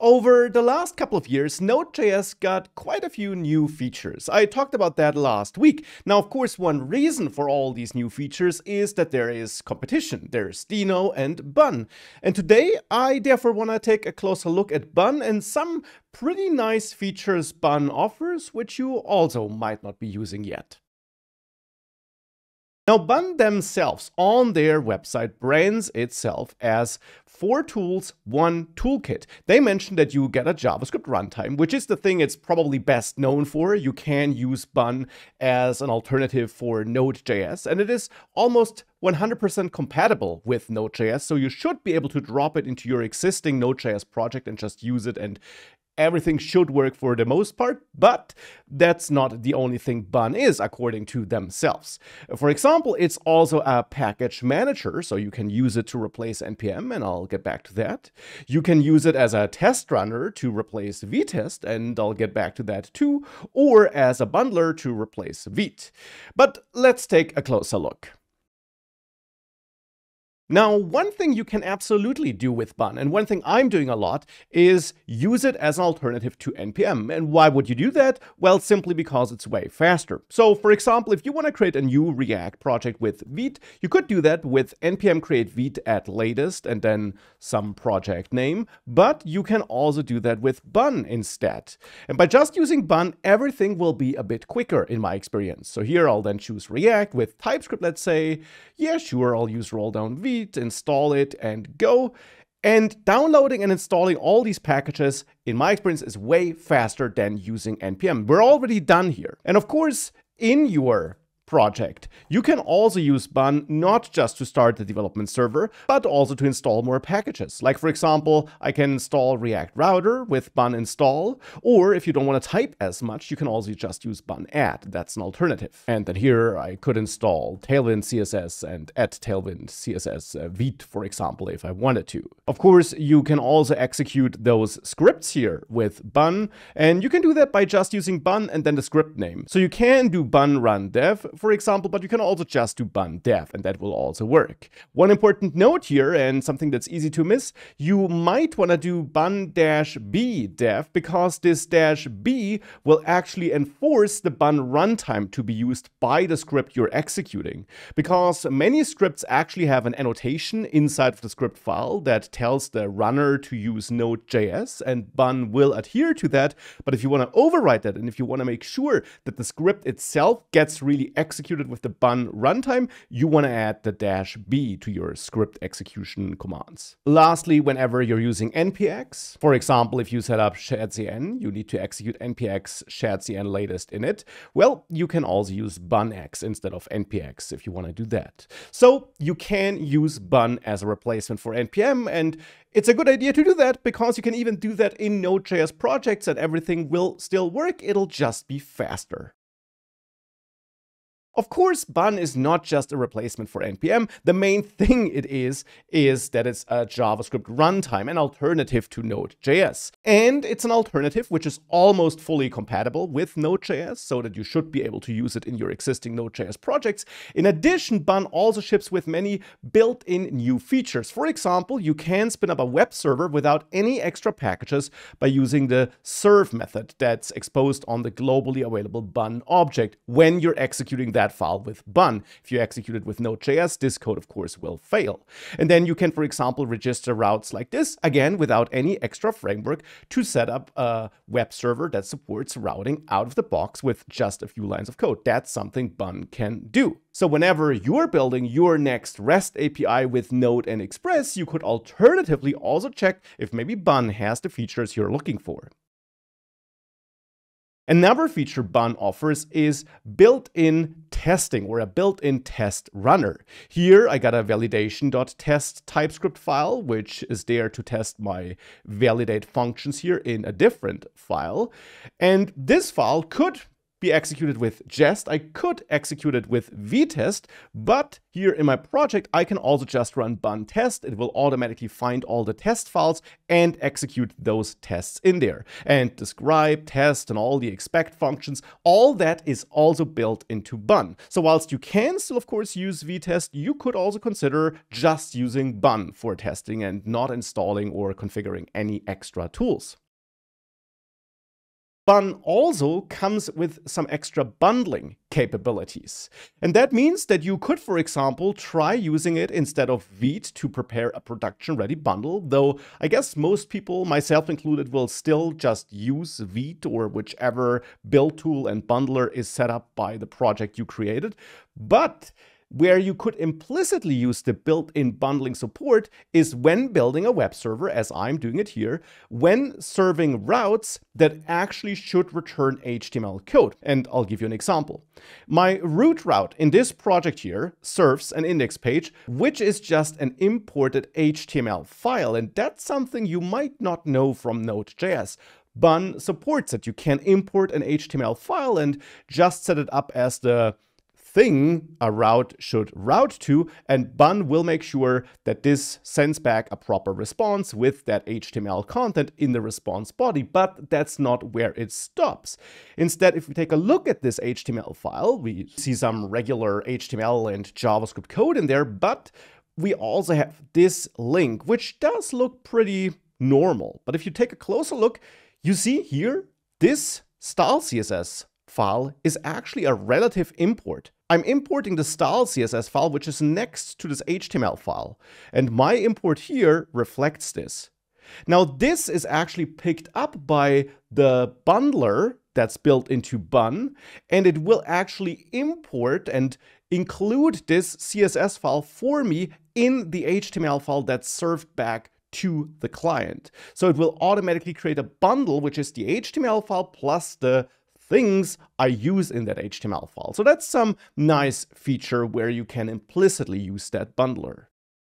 Over the last couple of years, Node.js got quite a few new features. I talked about that last week. Now, of course, one reason for all these new features is that there is competition. There's Dino and Bun. And today, I therefore want to take a closer look at Bun and some pretty nice features Bun offers, which you also might not be using yet. Now, Bun themselves on their website brands itself as 4 tools, 1 toolkit. They mentioned that you get a JavaScript runtime, which is the thing it's probably best known for. You can use Bun as an alternative for Node.js, and it is almost 100% compatible with Node.js, so you should be able to drop it into your existing Node.js project and just use it, and everything should work for the most part, but that's not the only thing Bun is, according to themselves. For example, it's also a package manager, so you can use it to replace NPM, and I'll get back to that. You can use it as a test runner to replace vtest, and I'll get back to that too, or as a bundler to replace vt. But let's take a closer look. Now, one thing you can absolutely do with Bun, and one thing I'm doing a lot, is use it as an alternative to NPM. And why would you do that? Well, simply because it's way faster. So, for example, if you want to create a new React project with vt, you could do that with npm create vt at latest and then some project name, but you can also do that with Bun instead. And by just using Bun, everything will be a bit quicker in my experience. So here I'll then choose React with TypeScript, let's say. Yeah, sure, I'll use roll down vt, install it, and go. And downloading and installing all these packages, in my experience, is way faster than using npm. We're already done here. And of course, in your project, you can also use Bun not just to start the development server, but also to install more packages. Like, for example, I can install React Router with Bun install, or if you don't want to type as much, you can also just use Bun add. That's an alternative. And then here I could install Tailwind CSS and add Tailwind CSS vt, for example, if I wanted to. Of course, you can also execute those scripts here with Bun, and you can do that by just using Bun and then the script name. So you can do Bun run dev, for example, but you can also just do Bun dev, and that will also work. One important note here, and something that's easy to miss, you might want to do Bun-B dev, because this -b will actually enforce the Bun runtime to be used by the script you're executing. Because many scripts actually have an annotation inside of the script file that tells the runner to use Node.js, and Bun will adhere to that. But if you want to override that, and if you want to make sure that the script itself gets really executed with the Bun runtime, you want to add the -b to your script execution commands. Lastly, whenever you're using npx, for example, if you set up shadcn, you need to execute npx shadcn latest init. Well, you can also use bunx instead of npx if you want to do that. So you can use Bun as a replacement for npm, and it's a good idea to do that because you can even do that in Node.js projects and everything will still work. It'll just be faster. Of course, Bun is not just a replacement for NPM. The main thing it is that it's a JavaScript runtime, an alternative to Node.js. And it's an alternative which is almost fully compatible with Node.js, so that you should be able to use it in your existing Node.js projects. In addition, Bun also ships with many built-in new features. For example, you can spin up a web server without any extra packages by using the serve method that's exposed on the globally available Bun object when you're executing that file with Bun. If you execute it with Node.js, this code, of course, will fail. And then you can, for example, register routes like this, again, without any extra framework, to set up a web server that supports routing out of the box with just a few lines of code. That's something Bun can do. So whenever you're building your next REST API with Node and Express, you could alternatively also check if maybe Bun has the features you're looking for. Another feature Bun offers is built-in testing, or a built-in test runner. Here I got a validation.test TypeScript file, which is there to test my validate functions here in a different file. And this file could be executed with jest. I could execute it with vtest, but here in my project, I can also just run bun test. It will automatically find all the test files and execute those tests in there. And describe, test, and all the expect functions, all that is also built into bun. So whilst you can still, of course, use vtest, you could also consider just using bun for testing and not installing or configuring any extra tools. Bun also comes with some extra bundling capabilities. And that means that you could, for example, try using it instead of Vite to prepare a production-ready bundle, though I guess most people, myself included, will still just use Vite or whichever build tool and bundler is set up by the project you created. But where you could implicitly use the built-in bundling support is when building a web server, as I'm doing it here, when serving routes that actually should return HTML code. And I'll give you an example. My root route in this project here serves an index page, which is just an imported HTML file. And that's something you might not know from node.js. Bun supports it. You can import an HTML file and just set it up as the thing a route should route to, and bun will make sure that this sends back a proper response with that HTML content in the response body. But that's not where it stops. Instead, if we take a look at this HTML file, we see some regular HTML and JavaScript code in there, but we also have this link, which does look pretty normal. But if you take a closer look, you see here, this style CSS file is actually a relative import. I'm importing the style CSS file, which is next to this HTML file. And my import here reflects this. Now, this is actually picked up by the bundler that's built into bun, and it will actually import and include this CSS file for me in the HTML file that's served back to the client. So it will automatically create a bundle, which is the HTML file plus the things I use in that HTML file. So that's some nice feature where you can implicitly use that bundler.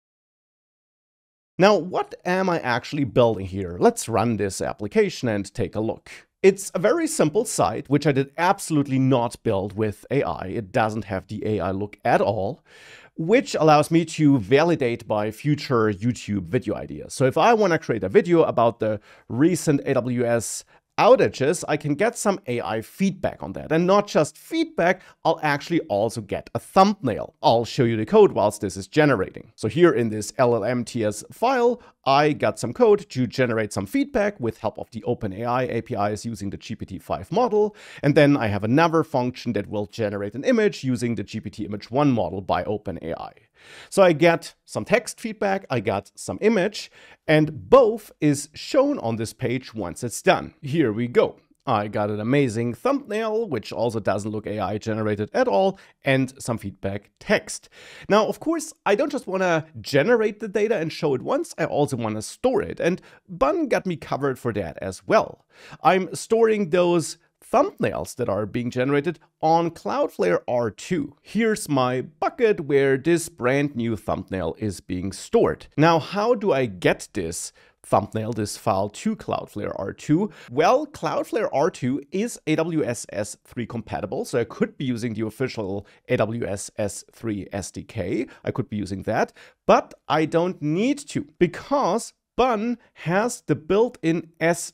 Now, what am I actually building here? Let's run this application and take a look. It's a very simple site, which I did absolutely not build with AI. It doesn't have the AI look at all, which allows me to validate my future YouTube video ideas. So if I want to create a video about the recent AWS outages, I can get some AI feedback on that. And not just feedback, I'll actually also get a thumbnail. I'll show you the code whilst this is generating. So here in this LLMTS file, I got some code to generate some feedback with help of the OpenAI APIs using the GPT-5 model. And then I have another function that will generate an image using the GPT-Image1 model by OpenAI. So I get some text feedback, I got some image, and both is shown on this page once it's done. Here we go. I got an amazing thumbnail, which also doesn't look AI generated at all, and some feedback text. Now, of course, I don't just want to generate the data and show it once, I also want to store it. And Bun got me covered for that as well. I'm storing those thumbnails that are being generated on Cloudflare R2. Here's my bucket where this brand new thumbnail is being stored. Now, how do I get this thumbnail, this file, to Cloudflare R2? Well, Cloudflare R2 is AWS S3 compatible, so I could be using the official AWS S3 SDK. I could be using that, but I don't need to because Bun has the built-in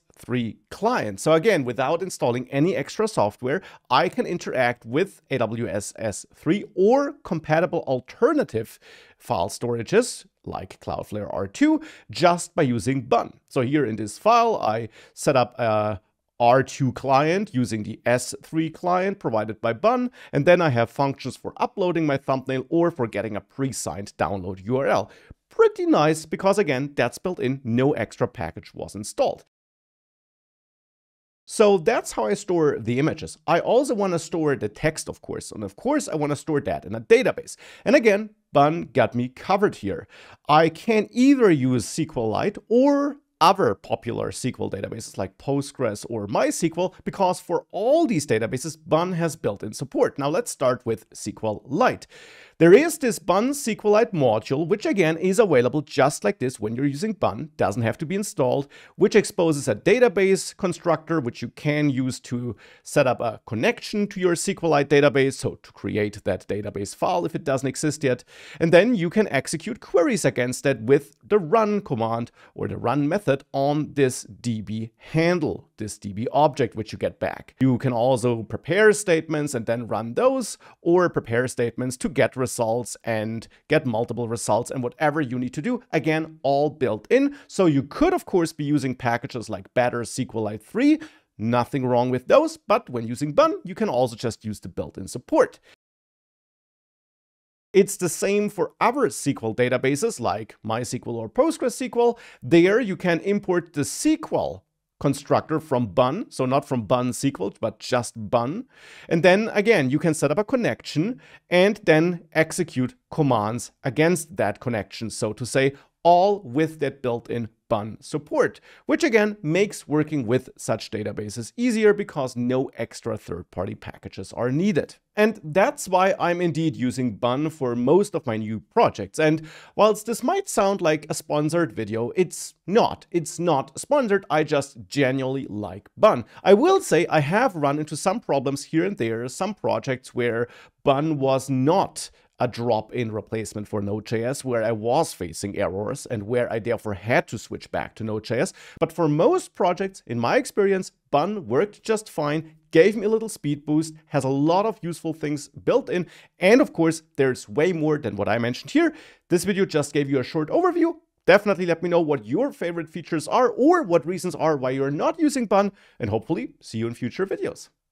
S3 client. So again, without installing any extra software, I can interact with AWS S3 or compatible alternative file storages like Cloudflare R2 just by using Bun. So here in this file, I set up a R2 client using the S3 client provided by Bun, and then I have functions for uploading my thumbnail or for getting a pre-signed download URL. Pretty nice because, again, that's built in, no extra package was installed. So that's how I store the images. I also want to store the text, of course, and of course I want to store that in a database. And again, Bun got me covered here. I can either use SQLite or other popular SQL databases like Postgres or MySQL, because for all these databases, Bun has built-in support. Now let's start with SQLite. There is this bun SQLite module, which again is available just like this when you're using bun, doesn't have to be installed, which exposes a database constructor, which you can use to set up a connection to your SQLite database, so to create that database file if it doesn't exist yet. And then you can execute queries against it with the run command or the run method on this DB handle, this DB object, which you get back. You can also prepare statements and then run those, or prepare statements to get results and get multiple results and whatever you need to do. Again, all built in. So you could, of course, be using packages like Better SQLite 3. Nothing wrong with those, but when using bun, you can also just use the built-in support. It's the same for other SQL databases like MySQL or PostgreSQL. There you can import the SQL constructor from bun, so not from bun SQL, but just bun. And then again, you can set up a connection and then execute commands against that connection, so to say, all with that built-in bun support, which again makes working with such databases easier because no extra third-party packages are needed. And that's why I'm indeed using bun for most of my new projects. And whilst this might sound like a sponsored video, it's not. It's not sponsored. I just genuinely like bun. I will say I have run into some problems here and there, some projects where bun was not a drop-in replacement for Node.js, where I was facing errors and where I therefore had to switch back to Node.js. But for most projects, in my experience, bun worked just fine, gave me a little speed boost, has a lot of useful things built in, and of course, there's way more than what I mentioned here. This video just gave you a short overview. Definitely let me know what your favorite features are or what reasons are why you're not using bun, and hopefully see you in future videos.